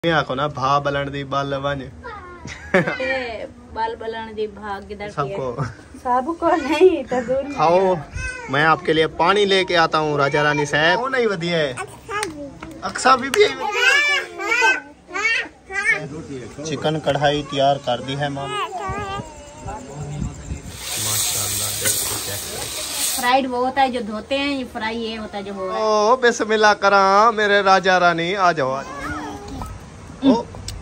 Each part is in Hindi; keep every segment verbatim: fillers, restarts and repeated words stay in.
आखो ना भा बलन दी बल वन बाल बलन दी भाग किधर सबको सबको नहीं तो दूर खाओ। मैं आपके लिए पानी लेके आता हूँ राजा रानी साहब। वो नहीं वधिया है अक्सा भी, भी चिकन कढ़ाई तैयार कर दी है माम। माशाल्लाह देखो चेक। फ्राइड वो होता है जो धोते हैं, ये फ्राई ये होता है जो हो रहा है। ओ बिस्मिल्लाह करा मेरे राजा रानी आ जाओ आ जाओ। ओ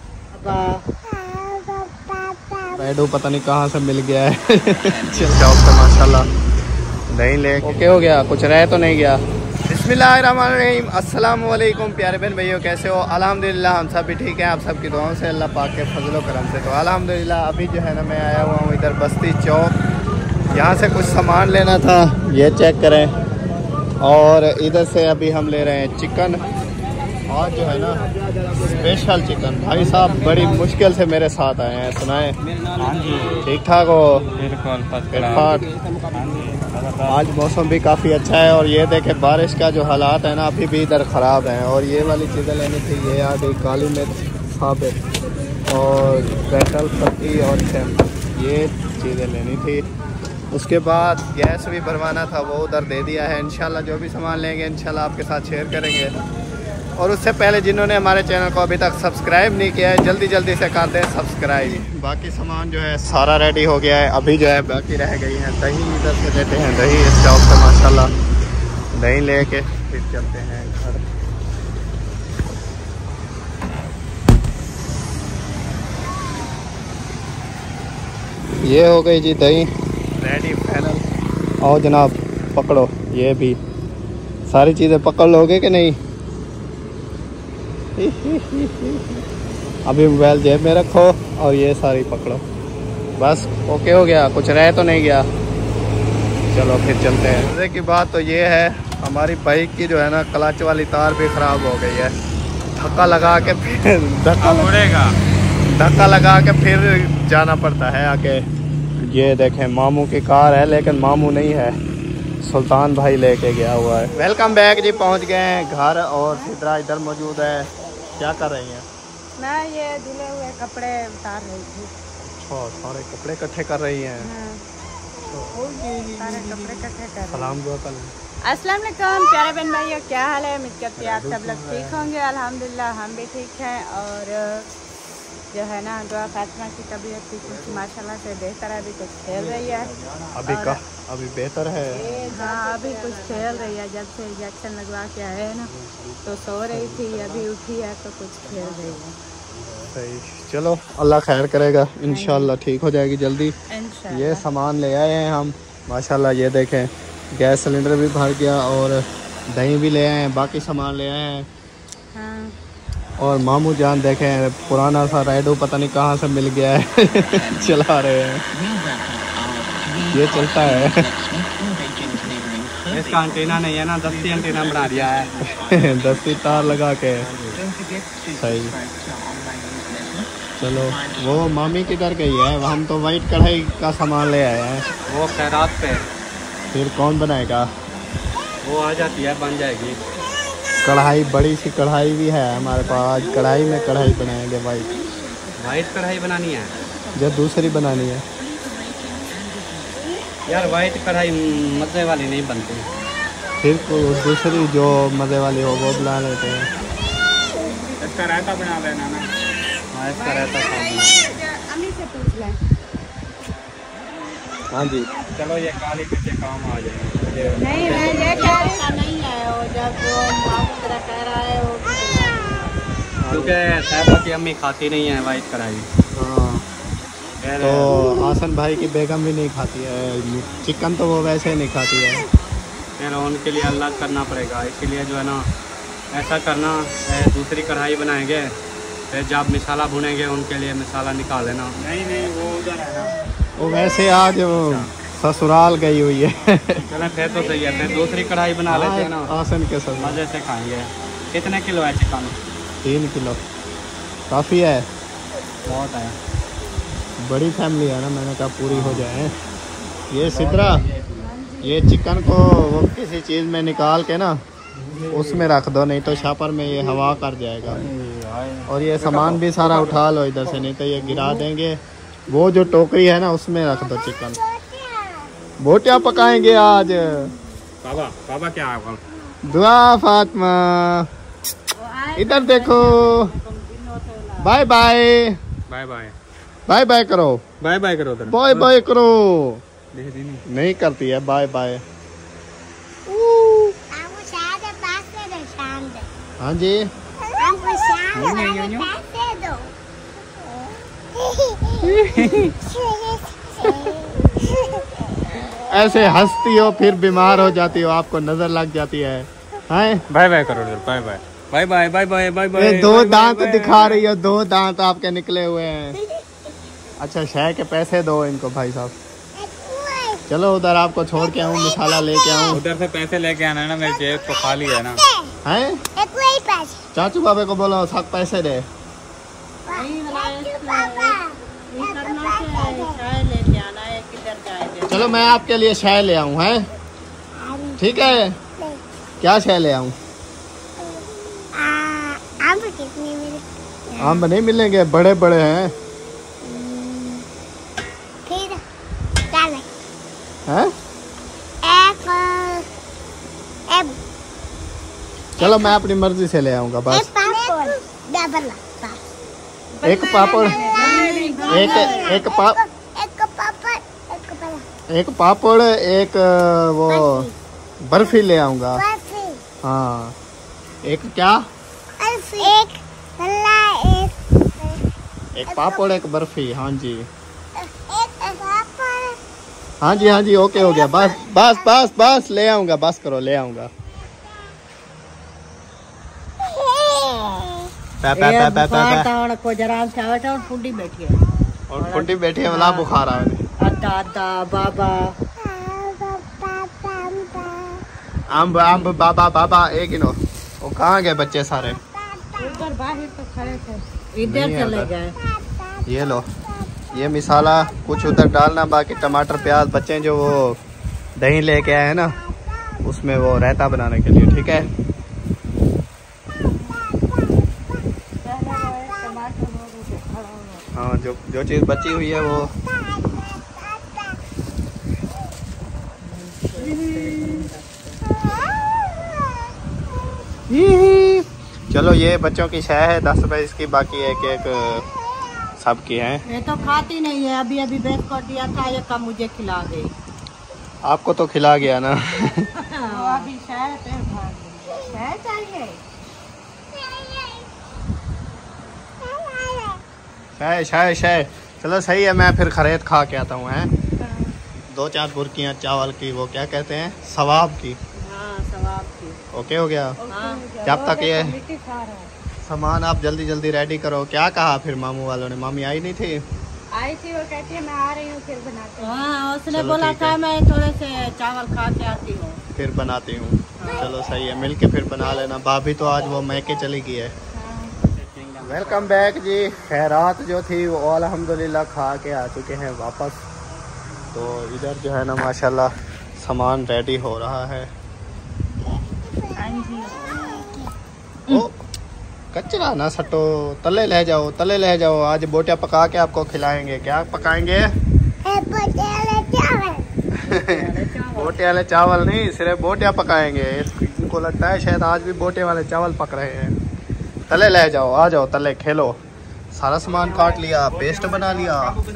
रेडो पता नहीं कहाँ से मिल गया है। चल जाओ तो माशाल्लाह नहीं ले ओके हो गया, कुछ रह तो नहीं गया। बिस्मिल्लाहिर्रहमानिर्रहीम अस्सलाम वालेकुम प्यारे बहन भाइयों, कैसे हो? अल्हम्दुलिल्लाह हम सब भी ठीक हैं, आप सबकी दुआओं से, अल्लाह पाक के फजलो करम से। तो अल्हम्दुलिल्लाह अभी जो है ना मैं आया हुआ हूँ इधर बस्ती चौक, यहाँ से कुछ सामान लेना था, ये चेक करें। और इधर से अभी हम ले रहे हैं चिकन, और जो है ना स्पेशल चिकन। भाई साहब बड़ी मुश्किल से मेरे साथ आए हैं, सुनाए ठीक ठाक हो? आज मौसम भी काफ़ी अच्छा है और ये देखे बारिश का जो हालात है ना अभी भी इधर ख़राब हैं। और ये वाली चीज़ें लेनी थी, ये आ गई काली मिर्च साबित और बैटल पत्ती और शैम्पू, ये चीज़ें लेनी थी। उसके बाद गैस भी भरवाना था, वो उधर दे दिया है। इंशाल्लाह जो भी सामान लेंगे इंशाल्लाह आपके साथ शेयर करेंगे। और उससे पहले जिन्होंने हमारे चैनल को अभी तक सब्सक्राइब नहीं किया है जल्दी जल्दी से कर दें सब्सक्राइब। बाकी सामान जो है सारा रेडी हो गया है, अभी जो है बाकी रह गई है दही। इधर से लेते हैं दही इस शॉप से माशाल्लाह, दही लेके फिर चलते हैं घर। ये हो गई जी दही रेडी फाइनल। और जनाब पकड़ो, ये भी सारी चीज़ें पकड़ लोगे कि नहीं? अभी मोबाइल जेब में रखो और ये सारी पकड़ो, बस ओके हो गया, कुछ रह तो नहीं गया। चलो फिर चलते हैं। मज़े की बात तो ये है हमारी बाइक की जो है ना क्लच वाली तार भी ख़राब हो गई है। धक्का लगा के फिर धक्का मुड़ेगा, धक्का लगा के फिर जाना पड़ता है आके। ये देखें मामू की कार है लेकिन मामू नहीं है, सुल्तान भाई लेके गया हुआ है। वेलकम बैक जी, पहुंच गए हैं घर और सिद्रा इधर मौजूद है। क्या कर रही हैं? मैं ये धुले हुए कपड़े उतार रही थी। अच्छा सारे कपड़े इकट्ठे कर रही हैं। हाँ। सारे कपड़े इकट्ठे कर रही सलाम दुआ कर। अस्सलाम वालेकुम प्यारे बहन भाइयों, क्या हाल है? उम्मीद करती है आप सब लोग ठीक होंगे। अल्हम्दुलिल्लाह हम भी ठीक हैं। और जो है ना दुआ फातिमा की तबीयत भी कुछ माशाल्लाह से बेहतर है, अभी कुछ खेल रही है। अभी का अभी बेहतर है? हाँ अभी कुछ खेल रही है, जब से इंजेक्शन लगवा के आए हैं ना तो सो रही थी, अभी उठी है तो कुछ खेल रही है। सही, चलो अल्लाह खैर करेगा, इंशाल्लाह ठीक हो जाएगी जल्दी। ये सामान ले आए हैं हम माशाल्लाह, ये देखें गैस सिलेंडर भी भर गया और दही भी ले आए हैं, बाकी सामान ले आए हैं। हाँ। और मामू जान देखें पुराना सा रेडो पता नहीं कहाँ से मिल गया है चला रहे हैं, ये चलता है। इसका एंटीना नहीं है ना, दस्ती एंटीना बना दिया है दस्ती तार लगा के। सही, चलो वो मामी किधर गई है? हम तो वाइट कढ़ाई का सामान ले आए हैं। वो खैरात पे, फिर कौन बनाएगा? वो आ जाती है, बन जाएगी। कढ़ाई बड़ी सी कढ़ाई भी है हमारे पास, आज कढ़ाई में कढ़ाई बनाएंगे वाइट। वाइट कढ़ाई बनानी है जो दूसरी बनानी है यार, वाइट कढ़ाई मज़े वाली नहीं बनती। फिर दूसरी जो मज़े वाली हो वो बना लेते हैं। इसका रायता बना लेना ना। हाँ इसका रायता अम्मी से पूछ लें। हाँ जी चलो ये काली मिर्च काम आ जाएगी। नहीं मैं ये कह रही नहीं है, वो जब वो मामू तरह कह रहा है वो, क्योंकि साहिबा की अम्मी खाती नहीं है वाइट कढ़ाई। हाँ तो आसन भाई की बेगम भी नहीं खाती है चिकन, तो वो वैसे ही नहीं खाती है। फिर उनके लिए अलग करना पड़ेगा, इसीलिए जो है ना ऐसा करना, दूसरी कढ़ाई बनाएंगे, फिर जब मसाला भुनेंगे उनके लिए मसाला निकाल लेना। नहीं नहीं वो उधर है ना, वो वैसे आज ससुराल गई हुई है चलो फिर तो सही है, फिर दूसरी कढ़ाई बना लेते हैं ना आसन के साथ, मज़े से खाएंगे। कितने किलो है चिकन? तीन किलो काफ़ी है, बहुत है, बड़ी फैमिली है ना, मैंने कहा पूरी हो जाए। ये सिद्रा ये चिकन को वो किसी चीज़ में निकाल के ना उसमें रख दो, नहीं तो शापर में ये हवा कर जाएगा। और ये सामान भी सारा उठा लो इधर से, नहीं तो ये गिरा देंगे। वो जो टोकरी है ना उसमें रख दो चिकन। बोटिया पकाएंगे आज। बाबा बाबा क्या है? दुआ फातिमा इधर देखो। Bye bye bye bye bye bye करो। बाय बाय करो। बाय बाय करो। नहीं करती है बाय बाय। हाँ जी ऐसे हंसती हो फिर बीमार हो जाती हो, आपको नजर लग जाती है। हैं? बाय बाय करो। Bye bye bye bye bye bye bye bye. दो दांत दिखा रही हो, दो दांत आपके निकले हुए हैं। अच्छा शह के पैसे दो इनको भाई साहब। चलो उधर आपको छोड़ के आऊँ, मसाला लेके आऊँ। उधर से पैसे लेके आना है ना, मेरी जेब तो खाली है ना। हैं? चाचू बाबे को बोलो सब पैसे दे। चलो मैं आपके लिए शह ले आऊँ है, ठीक है? क्या शह ले आऊँ? आम नहीं मिलेंगे, बड़े बड़े हैं। हैं? चलो मैं अपनी मर्जी से ले आऊंगा बस। एक पापड़, एक एक पा एक पापड़, एक वो बर्फी ले आऊंगा। हाँ एक क्या? एक एक पापड़ एक बर्फी। हाँ जी हाँ जी हाँ जी ओके हो गया। बस बस बस बस ले आऊंगा, बस करो ले आऊंगा। पै पै पै पै पै को जरा चावटा और फुंडी बैठी है और फुंडी बैठी है वाला बुखार आ रहा है। दादा बाबा अम्ब अम्ब बाबा बाबा एक गिनो। वो कहाँ गए बच्चे सारे? ऊपर बाहर तो खड़े थे, इधर चले गए। ये लो ये मिसाला कुछ उधर डालना, बाकी टमाटर प्याज बच्चे जो वो दही लेके आए हैं ना उसमें वो रायता बनाने के लिए, ठीक है? हाँ जो जो चीज़ बची हुई है वो चलो ये बच्चों की शय है, दस रुपए इसकी, बाकी एक एक सबकी है। ये तो खाती नहीं है, अभी अभी बेच कर दिया था, ये कम मुझे खिला गई। आपको तो खिला गया ना। अभी शय चाहिए। शय शय शय चलो सही है, मैं फिर खरीद खा के आता हूँ। हैं दो चार बुर्कियाँ चावल की, वो क्या कहते हैं, सवाब की। हाँ सवाब की। ओके हो गया। हाँ। जब तक ये सामान आप जल्दी जल्दी रेडी करो। क्या कहा फिर मामू वालों ने? मामी आई नहीं थी? आई थी, वो कहती है मैं आ रही हूँ फिर बनाती हूँ। हाँ उसने बोला था मैं थोड़े से चावल खा के आती हूँ फिर बनाती हूँ। हाँ। चलो सही है, मिल के फिर बना लेना। भाभी तो आज वो मैके चली गई है। वेलकम बैक जी। खैरात जो थी वो अल्हम्दुलिल्लाह खा के आ चुके हैं वापस। तो इधर जो है ना माशाल्लाह सामान रेडी हो रहा है। ओ कचरा ना सटो, तले ले जाओ तले ले जाओ। आज बोटियाँ पका के आपको खिलाएंगे। क्या पकाएंगे? बोटे वाले चावल नहीं, सिर्फ बोटियाँ पकाएंगे। इनको लगता है शायद आज भी बोटे वाले चावल पक रहे हैं। तले ले जाओ, आ जाओ तले खेलो। सारा सामान काट लिया, पेस्ट बना लिया।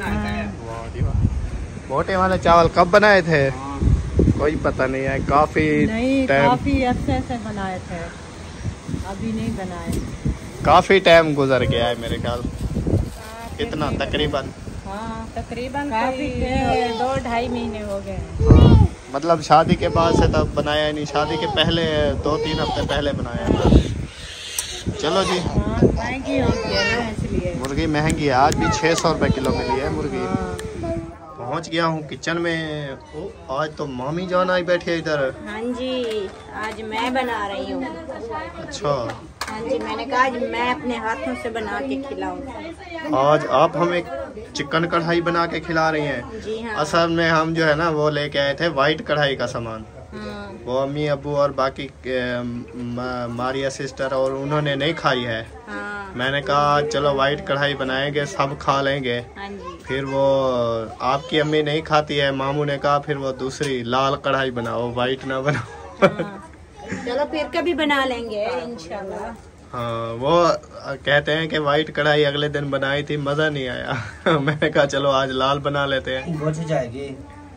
बोटे वाले चावल कब बनाए थे? कोई पता नहीं है। काफी नहीं, काफी अच्छे से बनाए थे, अभी नहीं बनाए। काफी टाइम गुजर गया है मेरे ख्याल। कितना तकरीबन? हाँ तकरीबन काफी दो ढाई महीने हो गए। हाँ, मतलब शादी के बाद से तब बनाया नहीं, शादी के पहले दो तीन हफ्ते पहले बनाया था। चलो जी। हाँ, महंगी हो गई है ना इसलिए। मुर्गी महंगी है, आज भी छः सौ रुपये किलो मिली है मुर्गी। पहुंच गया हूँ किचन में। ओ, आज तो मामी जान आई बैठी है इधर। हाँ जी, आज मैं बना रही हूँ। अच्छा। हाँ जी, मैंने कहा आज मैं अपने हाथों से बना के खिलाऊँ। आज आप हमें चिकन कढ़ाई बना के खिला रही हैं? जी हाँ। असल में हम जो है ना वो लेके आए थे वाइट कढ़ाई का सामान। हाँ। वो अम्मी अब्बू और बाकी मारिया सिस्टर और उन्होंने नहीं खाई है। हाँ। मैंने कहा चलो वाइट कढ़ाई बनाएंगे, सब खा लेंगे। हाँ जी। फिर वो आपकी अम्मी नहीं खाती है, मामू ने कहा फिर वो दूसरी लाल कढ़ाई बनाओ, वाइट ना बनाओ। हाँ। चलो फिर कभी बना लेंगे इंशाल्लाह। हाँ, वो कहते हैं कि वाइट कढ़ाई अगले दिन बनाई थी, मजा नहीं आया। मैंने कहा चलो आज लाल बना लेते हैं। बुझ जाएगी।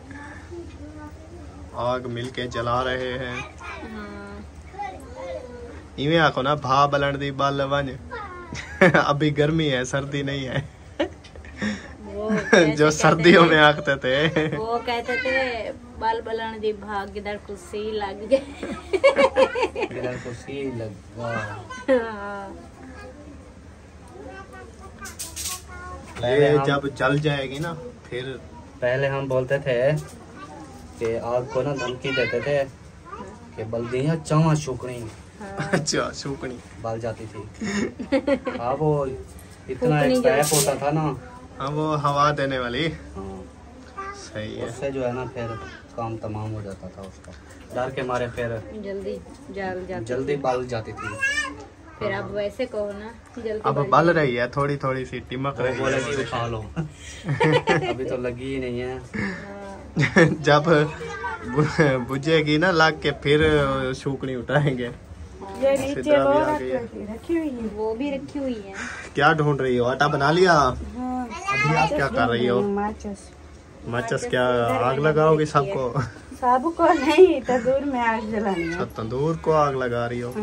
आग मिलके जला रहे हैं। हाँ। इवें आखो ना भा बलन दी बाल वन। अभी गर्मी है, सर्दी नहीं है। वो जो सर्दियों में आखते थे। वो कहते थे बाल बलन दी भाग इधर कुर्सी लग गए। इधर कुर्सी लग ये जब जल जाएगी ना फिर। पहले हम बोलते थे कि आग को ना धमकी देते थे कि बल्दियाँ चावा शुकनी। अच्छा, शुकनी बल जाती थी। हाँ, वो इतना एक पैप होता था ना। हाँ, वो हवा देने वाली। हाँ, सही है। उससे जो है ना फिर काम तमाम हो जाता था उसका। डर के मारे फिर जल्दी जल जाती जल्दी बल जाती थी। फिर अब वैसे कहो ना जल्दी अब बल रही है, थोड़ी थोड़ी सी टिमक रही बोले है। कि उठा लो। अभी तो लगी ही नहीं है। जब बुझेगी ना लाग के फिर शुकनी उठाएंगे। ये नीचे सिद्रा वो भी आ गई है। रखी हुई है, वो भी रखी हुई है। क्या ढूंढ रही हो? आटा बना लिया? हाँ। अभी आप क्या कर रही हो? माचिस। माचिस क्या आग लगाओगी सबको? सब को नहीं, तंदूर में आग जलानी है। अच्छा, तंदूर को आग लगा रही हो।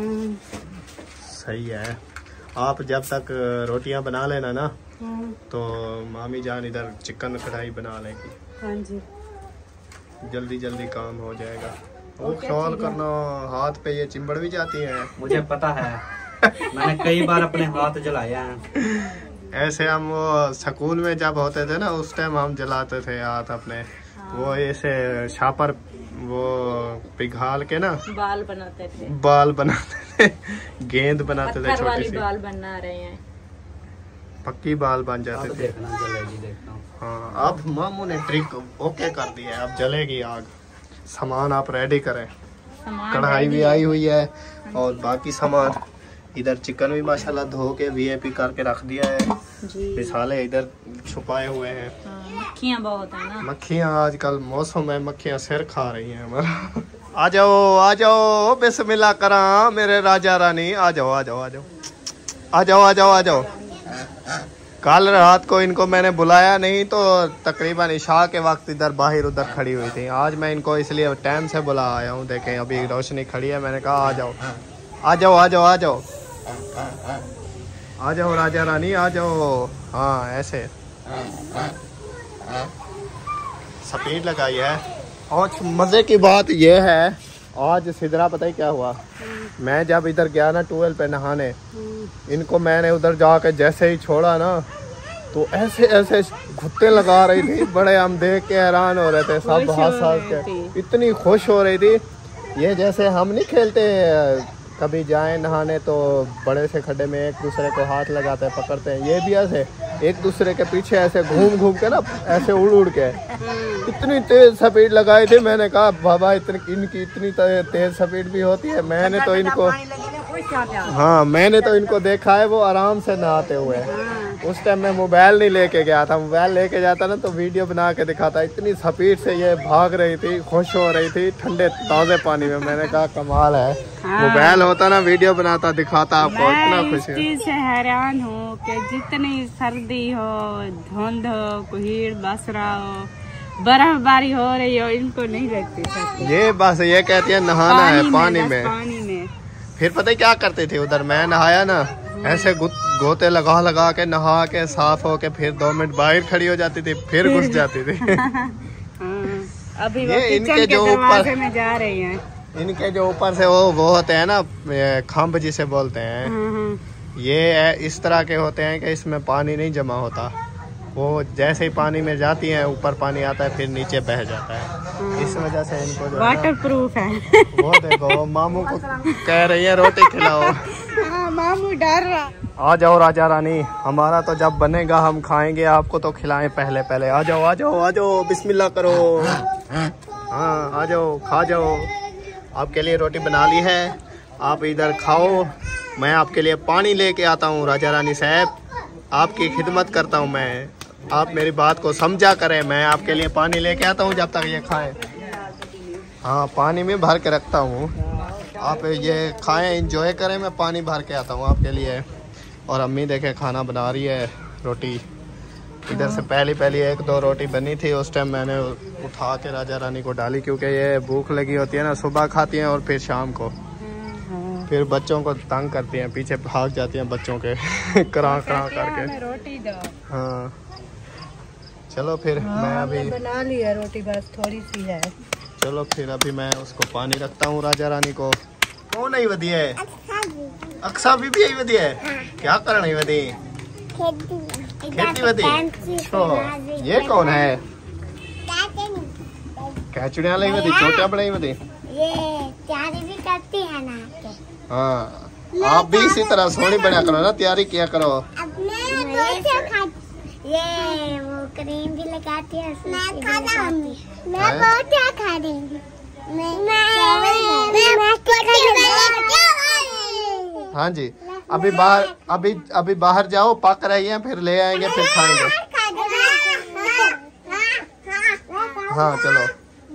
सही है। आप जब तक रोटियां बना लेना ना तो मामी जान इधर चिकन कढ़ाई बना लेगी। हाँ जी। जल्दी जल्दी काम हो जाएगा। वो ख्याल करना, हाथ पे ये चिंबड़ भी जाती है। मुझे पता है, मैंने कई बार अपने हाथ जलाया है। ऐसे हम वो स्कूल में जब होते थे ना उस टाइम हम जलाते थे हाथ अपने। वो ऐसे शापर वो पिघाल के ना बाल बनाते थे। बाल बनाते थे, गेंद बनाते थे छोटी सी। बाल बना रहे हैं, पक्की बाल बन जाते थे। देखना जलेगी, देखना। हाँ, अब मामू ने ट्रिक ओके कर दी है, अब जलेगी आग। सामान आप रेडी करें। कढ़ाई भी आई हुई है और बाकी सामान इधर चिकन भी माशाल्लाह धो के वीआईपी करके रख दिया है। मिसाले इधर छुपाए हुए हैं। मक्खियाँ बहुत है ना। मक्खियाँ आजकल मौसम है, मक्खियाँ सिर खा रही हैं हमारा। आ जाओ आ जाओ, बिस्मिल्लाह करा मेरे राजा रानी। आ जाओ आ जाओ आ जाओ आ जाओ आ जाओ आ जाओ। कल रात को इनको मैंने बुलाया नहीं तो तकरीबन इशा के वक्त इधर बाहर उधर खड़ी हुई थी। आज मैं इनको इसलिए टाइम से बुला आया हूँ। देखें अभी रोशनी खड़ी है, मैंने कहा आ जाओ आ जाओ आ जाओ आ जाओ आ जाओ राजा रानी आ जाओ। हाँ, ऐसे स्पीड लगाई है। और मज़े की बात यह है, आज सिदरा पता ही क्या हुआ, मैं जब इधर गया ना ट्वेल पे नहाने, इनको मैंने उधर जाके जैसे ही छोड़ा ना तो ऐसे ऐसे घुट्टे लगा रही थी। बड़े हम देख के हैरान हो रहे थे, सब हंस हंस के इतनी खुश हो रही थी। ये जैसे हम नहीं खेलते कभी जाएं नहाने तो बड़े से खड्डे में एक दूसरे को हाथ लगाते हैं, पकड़ते हैं, ये भी ऐसे एक दूसरे के पीछे ऐसे घूम घूम के ना ऐसे उड़ उड़ के इतनी तेज स्पीड लगाई थी। मैंने कहा बाबा इतनी इनकी इतनी तेज स्पीड भी होती है। मैंने तो इनको हाँ मैंने तो इनको देखा है वो आराम से नहाते हुए। उस टाइम मैं मोबाइल नहीं लेके गया था, मोबाइल लेके जाता ना तो वीडियो बना के दिखाता। इतनी स्पीड से ये भाग रही थी, खुश हो रही थी ठंडे ताज़े पानी में। मैंने कहा कमाल है। हाँ। मोबाइल होता ना वीडियो बनाता दिखाता आपको, इतना खुश है। इस चीज से हैरान हूँ कि जितनी सर्दी हो, धुंध हो, कोहर बसरा हो, बर्फबारी हो रही हो, इनको नहीं लगती। ये बस ये कहती है नहाना है पानी में, पानी में। फिर पता है क्या करते थे उधर, मैं नहाया ना ऐसे गोते लगा लगा के नहा के साफ हो के फिर दो मिनट बाहर खड़ी हो जाती थी, फिर घुस जाती थी। अभी वो इनके जो ऊपर में जा रही हैं, इनके जो ऊपर से वो वो होते हैं ना खम्भ जिसे बोलते हैं, ये इस तरह के होते हैं कि इसमें पानी नहीं जमा होता। वो जैसे ही पानी में जाती हैं ऊपर पानी आता है फिर नीचे बह जाता है। इस वजह से इनको जो वाटर प्रूफ है। वो देखो मामू को कह रही है रोटी खिलाओ। मामू डर रहा। आ जाओ राजा रानी, हमारा तो जब बनेगा हम खाएंगे, आपको तो खिलाएं पहले पहले। आ जाओ आ जाओ आ जाओ, बिस्मिल्लाह करो। हाँ आ जाओ खा जाओ, आपके लिए रोटी बना ली है, आप इधर खाओ। मैं आपके लिए पानी लेके आता हूँ राजा रानी साहब, आपकी खिदमत करता हूँ मैं, आप मेरी बात को समझा करें। मैं आपके लिए पानी लेके आता हूँ जब तक ये खाएं। हाँ पानी में भर के रखता हूँ, आप ये खाएं एंजॉय करें। मैं पानी भर के आता हूँ आपके लिए। और अम्मी देखे खाना बना रही है, रोटी इधर से पहली पहली एक दो रोटी बनी थी, उस टाइम मैंने उठा के राजा रानी को डाली, क्योंकि ये भूख लगी होती है ना, सुबह खाती हैं और फिर शाम को, फिर बच्चों को तंग करती हैं, पीछे भाग जाती हैं बच्चों के करा करा करके। रोटी दो। हाँ चलो फिर हाँ, मैं अभी बना ली है रोटी, बस थोड़ी सी है। चलो फिर अभी मैं उसको पानी रखता हूँ राजा रानी को। कौन नहीं वधी है? अक्सा भी भी यही वधी है। क्या कर रही वधी? खेती वधी। अच्छा ये कौन है? कैचुड़िया लाई वधी, छोटा बड़ा ही वधी। ये तैयारी भी करती है ना। हाँ आप भी इसी तरह सोनी बना करो ना, तैयारी किया करो। अब मैं तो खा ये वो क्रीम भी लगाती है, मैं खा रही मैं बहुत क्या खा रही हूँ। मैं हाँ जी अभी बाहर अभी अभी बाहर जाओ, पक रही है, फिर ले आएंगे, फिर खाएंगे। हाँ चलो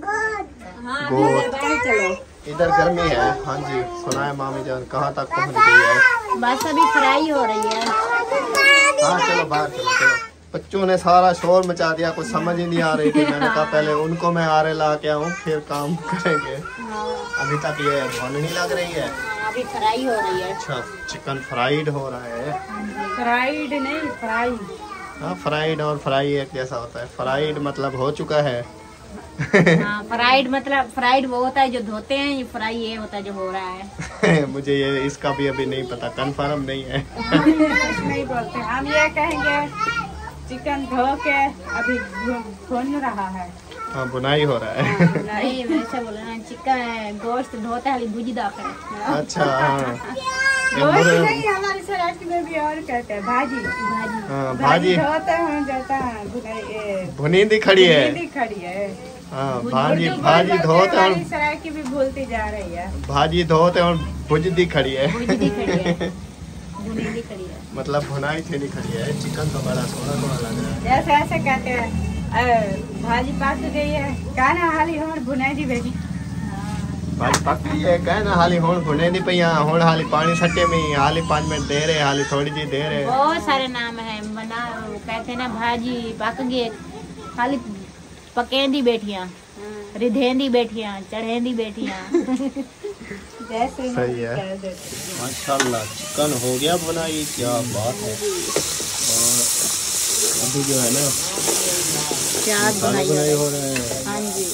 चलो इधर गर्मी है। हाँ जी सुना है मामी जान, कहाँ तक पहुँच गई है? बस अभी फ्राई हो रही है। हाँ चलो बाहर चलो चलो। बच्चों ने सारा शोर मचा दिया, कुछ समझ ही नहीं आ रही थी। मैंने कहा पहले उनको मैं आरे ला के आऊँ, फिर काम करेंगे। अभी तक ये भुननी लग रही है, अभी फ्राई हो रही है। अच्छा चिकन फ्राइड हो रहा है। फ्राइड नहीं फ्राई। हाँ फ्राइड और फ्राई एक जैसा होता है। फ्राइड मतलब हो चुका है। हाँ फ्राइड मतलब फ्राइड वो होता है जो धोते हैं, ये फ्राई ये होता है जो हो रहा है। मुझे ये इसका भी अभी नहीं पता, कंफर्म नहीं है। नहीं बोलते हम, ये कहेंगे चिकन धो के अभी भून रहा है। हाँ बुनाई हो रहा है। नहीं वैसे बोले ना, चिकन गोश्त धोते है भुजी दाखिल है। अच्छा हाँ गोश्त नहीं, हमारे सराठी में भी और कहते हैं भाजी। भाजी हाँ भाजी धोते हैं जाता है भुनाई, भुनींदी खड़ी है। भुनींदी खड़ी है। हाँ भाजी भाजी धोते और सराय की भी भूलती जा रही है। भाजी धोते और भुजदी खड़ी है। भुजदी खड़ी है, भुनींदी खड़ी है। मतलब भुनाई थी नहीं खड़ी है। चिकन तो बड़ा थोड़ा थोड़ा लग रहा है। जैसे ऐसे कहते हैं भाजी पक गई है, कहना हाली होड़ भुनाई दी बेटी। भाजी पक गई है, कहना हाली होड़ भुने दी पई, होड़ हाली पानी सट्टे में, हाली पाँच मिनट दे रहे, हाली थोड़ी जी दे रहे। बहुत सारे नाम है बना, कहते ना भाजी पक गई, हाली पकेंदी बेटियां, रिधेंदी बेटियां, चढ़ेंदी बेटियां। जैसे सही है। माशाल्लाह चिकन हो गया बनाई, क्या बात है। और अभी जो है ना प्याज बनाई हो रहे हैं। हाँ जी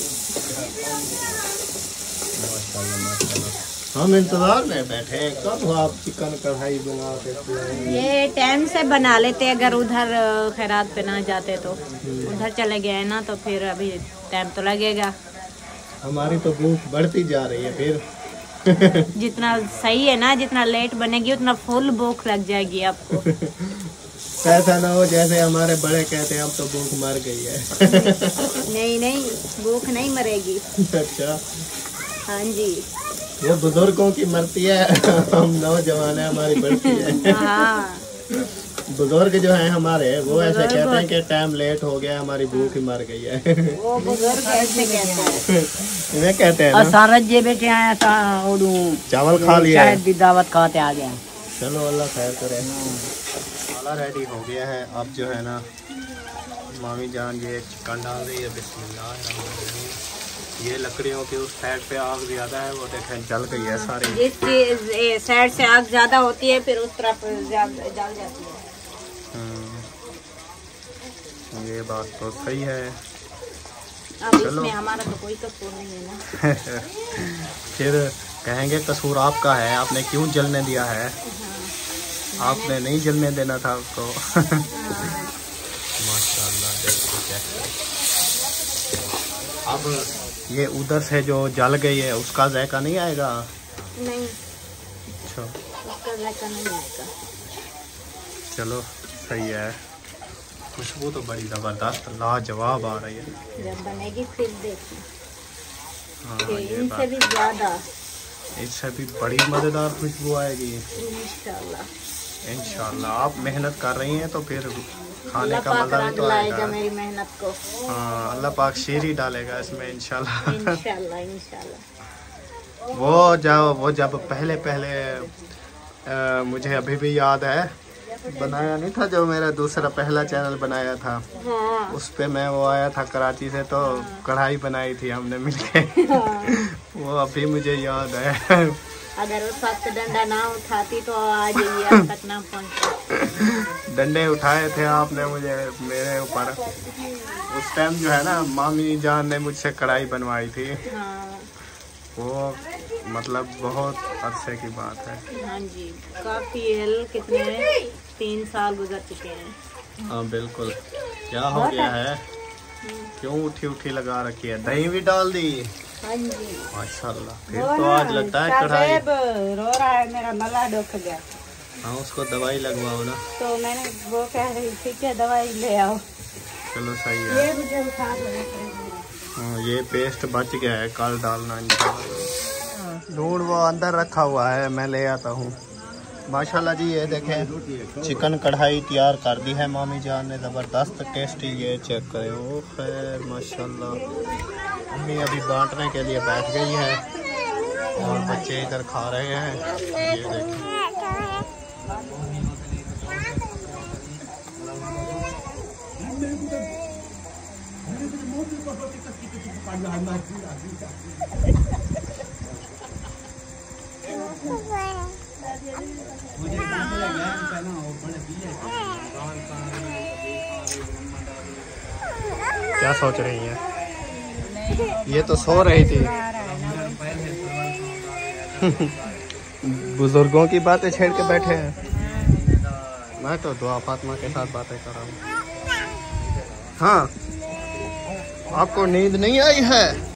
माशाल्लाह माशाल्लाह। हम इंतजार में बैठे, कब आप चिकन कढ़ाई बना के? ये टाइम से बना लेते, अगर उधर खैरात पे ना जाते तो। उधर चले गए ना तो फिर अभी टाइम तो लगेगा। हमारी तो भूख बढ़ती जा रही है फिर। जितना सही है ना, जितना लेट बनेगी उतना फुल भूख लग जाएगी आपको। ऐसा ना हो जैसे हमारे बड़े कहते हैं अब तो भूख मर गई है। नहीं नहीं भूख नहीं मरेगी। अच्छा हाँ जी ये बुजुर्गों की मरती है, हम नौजवान है हमारी बढ़ती है। हाँ बुजुर्ग जो हैं हमारे वो ऐसे कहते हैं कि टाइम लेट हो गया, हमारी भूख ही मर गई है। वो बुजुर्ग ऐसे कहते हैं। वे कहते हैं ना सारा जे बेटे आए चावल खा लिया है। शायद दावत खाते आ गया। चलो अल्लाह खैर करे। मसाला रेडी हो गया है। अब जो है ना मामी जान ये चिकन डाल रही है। बिस्मिल्लाह। ये लकड़ियों की उस साइड पे आग ज्यादा है, वो देखें जल गई है सारी। जिस चीज साइड से आग ज्यादा होती है फिर उस तरफ जल जाती है। ये बात तो सही है। अब इसमें हमारा तो कोई कसूर नहीं है ना। फिर कहेंगे कसूर आपका है, आपने क्यों जलने दिया है। हाँ। आपने नहीं जलने देना था उसको। माशाल्लाह देखो कैसे। अब ये उधर से जो जल गई है उसका जायका नहीं आएगा। नहीं अच्छा उसका जायका नहीं आएगा। चलो सही है। खुशबू तो बड़ी जबरदस्त लाजवाब आ रही है। जब बनेगी फिर देखना। हाँ, ये इनसे भी ज्यादा इससे भी बड़ी मज़ेदार खुशबू आएगी इंशाल्लाह। इंशाल्लाह। आप मेहनत कर रही हैं तो फिर खाने अल्लाह का पाक मजा भी रंग तो लाएगा आएगा। मेरी मेहनत को। हाँ, अल्लाह पाक शीरी डालेगा इसमें इंशाल्लाह। इंशाल्लाह इंशाल्लाह। वो जब वो जब पहले पहले आ, मुझे अभी भी याद है, बनाया नहीं था जो मेरा दूसरा पहला चैनल बनाया था, हाँ। उस पे मैं वो आया था कराची से, तो कढ़ाई बनाई थी हमने मिलके। वो अभी मुझे याद है। अगर उस वक्त डंडा ना उठाती तो आज ये अब तक ना पहुंचती। डंडे उठाए थे आपने मुझे मेरे ऊपर। उस टाइम जो है ना मामी जान ने मुझसे कढ़ाई बनवाई थी। हाँ वो मतलब बहुत अरसे की बात है। हाँ जी, काफी एल कितने तीन साल गुजर चुके हैं। हाँ बिल्कुल। क्या हो गया है, क्यों उठी उठी लगा रखी है? दही भी डाल दी। हाँ जी माशाल्लाह। फिर तो आज लगता है कढ़ाई। रो रहा है मेरा, मला दुख गया। हाँ, उसको दवाई लगवाओ ना। तो मैंने वो कह रही थी कि दवाई ले आओ। चलो सही है। ये मुझे उठा दो। हाँ, ये पेस्ट बच गया है, कल डालना इंशाल्लाह। दूध वो अंदर रखा हुआ है, मैं ले आता हूँ। माशाल्लाह जी, ये देखें चिकन कढ़ाई तैयार कर दी है मामी जान ने, ज़बरदस्त टेस्टी। ये चेक करें। ओ खैर माशाल्लाह। अम्मी अभी बांटने के लिए बैठ गई है और बच्चे इधर खा रहे हैं। ये देखें। क्या सोच रही हैं? ये तो सो रही थी। बुजुर्गों की बातें छेड़ के बैठे हैं। मैं तो दुआ फातिमा के साथ बातें कर रहा हूँ। हाँ, आपको नींद नहीं आई है?